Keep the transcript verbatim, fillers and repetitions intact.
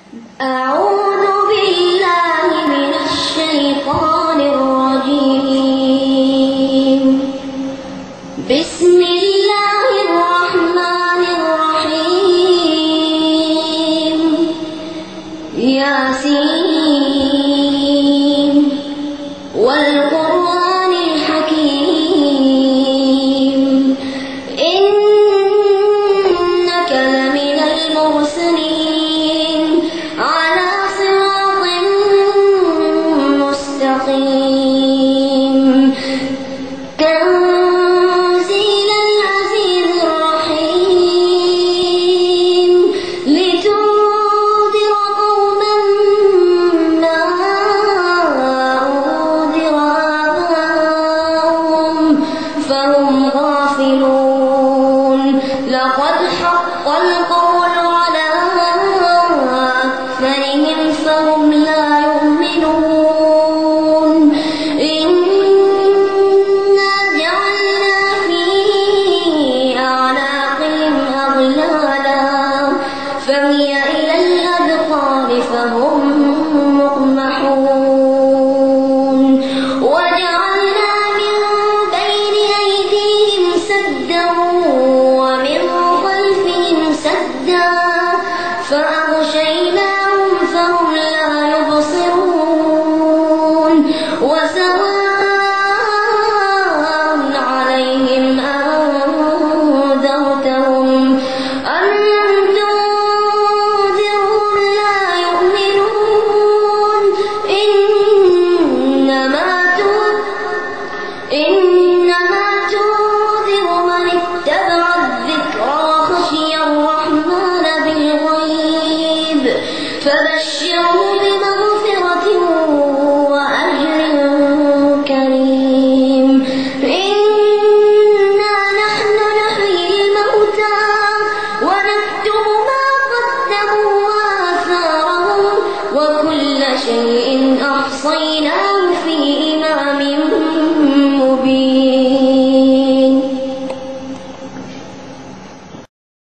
أعوذ بالله من الشيطان الرجيم. بسم الله الرحمن الرحيم. ياسين والقرآن الحكيم إنك لمن المرسلين على صراط مستقيم تنزيل العزيز الرحيم لتنذر قوما ما أنذر آباؤهم فهم غافلون. لقد حق القول